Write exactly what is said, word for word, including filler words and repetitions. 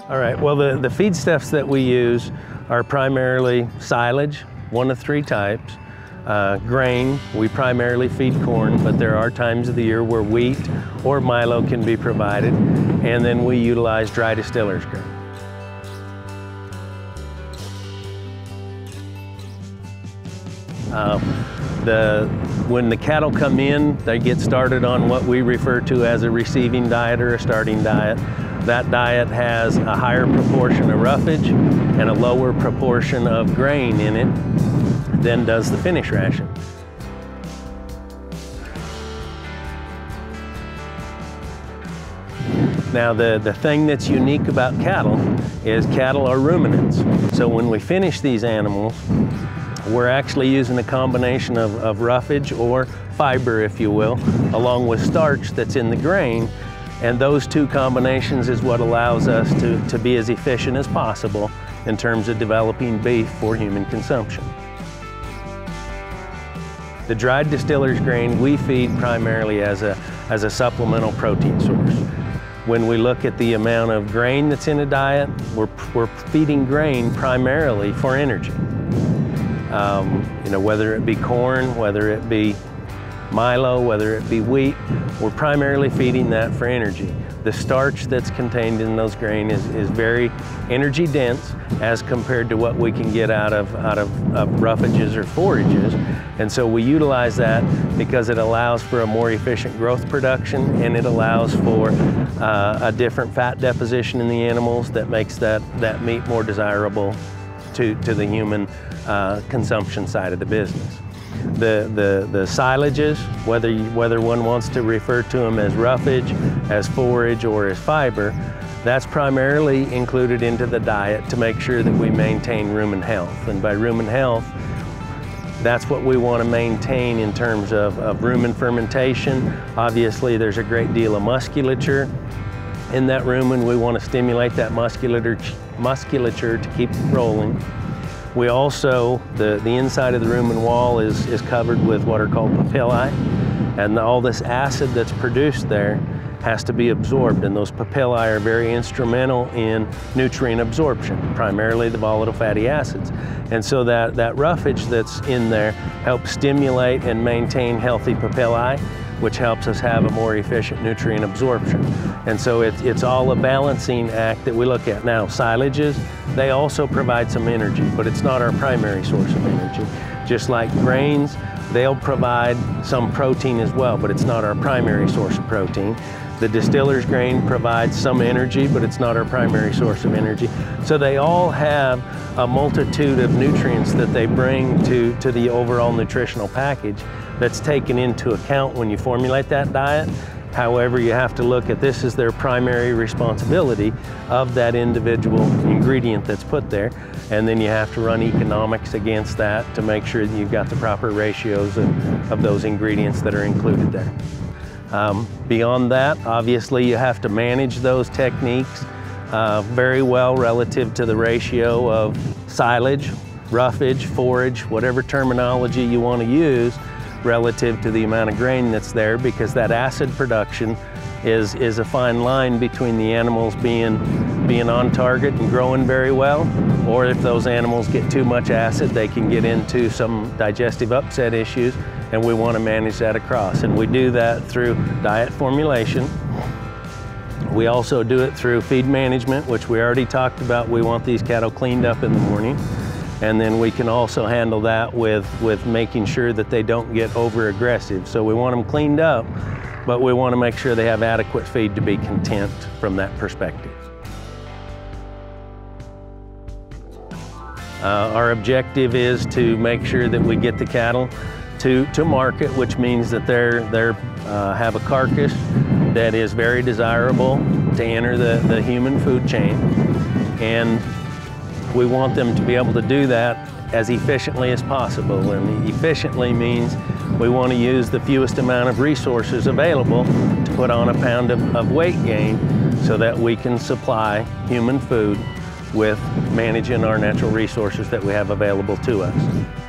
All right, well, the, the feedstuffs that we use are primarily silage, one of three types. Uh, grain, we primarily feed corn, but there are times of the year where wheat or milo can be provided, and then we utilize dry distiller's grain. Uh, the, when the cattle come in, they get started on what we refer to as a receiving diet or a starting diet. That diet has a higher proportion of roughage and a lower proportion of grain in it than does the finish ration. Now the, the thing that's unique about cattle is cattle are ruminants. So when we finish these animals, we're actually using a combination of, of roughage or fiber, if you will, along with starch that's in the grain. And those two combinations is what allows us to, to be as efficient as possible in terms of developing beef for human consumption. The dried distiller's grain we feed primarily as a, as a supplemental protein source. When we look at the amount of grain that's in a diet, we're, we're feeding grain primarily for energy. Um, you know, whether it be corn, whether it be milo, whether it be wheat, we're primarily feeding that for energy. The starch that's contained in those grain is, is very energy dense as compared to what we can get out of, out of, of roughages or forages. And so we utilize that because it allows for a more efficient growth production, and it allows for uh, a different fat deposition in the animals that makes that, that meat more desirable to, to the human uh, consumption side of the business. The, the, the silages, whether, you, whether one wants to refer to them as roughage, as forage, or as fiber, that's primarily included into the diet to make sure that we maintain rumen health. And by rumen health, that's what we want to maintain in terms of, of rumen fermentation. Obviously, there's a great deal of musculature in that rumen. We want to stimulate that musculature, musculature to keep rolling. We also, the, the inside of the rumen wall is, is covered with what are called papillae, and all this acid that's produced there has to be absorbed, and those papillae are very instrumental in nutrient absorption, primarily the volatile fatty acids. And so that, that roughage that's in there helps stimulate and maintain healthy papillae, which helps us have a more efficient nutrient absorption. And so it, it's all a balancing act that we look at. Now, silages, they also provide some energy, but it's not our primary source of energy. Just like grains, they'll provide some protein as well, but it's not our primary source of protein. The distiller's grain provides some energy, but it's not our primary source of energy. So they all have a multitude of nutrients that they bring to, to the overall nutritional package that's taken into account when you formulate that diet. However, you have to look at this as their primary responsibility of that individual ingredient that's put there. And then you have to run economics against that to make sure that you've got the proper ratios of, of those ingredients that are included there. Um, beyond that, obviously, you have to manage those techniques uh, very well relative to the ratio of silage, roughage, forage, whatever terminology you want to use, relative to the amount of grain that's there, because that acid production is, is a fine line between the animals being, being on target and growing very well, or if those animals get too much acid, they can get into some digestive upset issues, and we want to manage that across. And we do that through diet formulation. We also do it through feed management, which we already talked about. We want these cattle cleaned up in the morning. And then we can also handle that with, with making sure that they don't get over aggressive. So we want them cleaned up, but we want to make sure they have adequate feed to be content from that perspective. Uh, our objective is to make sure that we get the cattle to, to market, which means that they're, they're, uh, have a carcass that is very desirable to enter the, the human food chain. And we want them to be able to do that as efficiently as possible. And efficiently means we want to use the fewest amount of resources available to put on a pound of, of weight gain so that we can supply human food with managing our natural resources that we have available to us.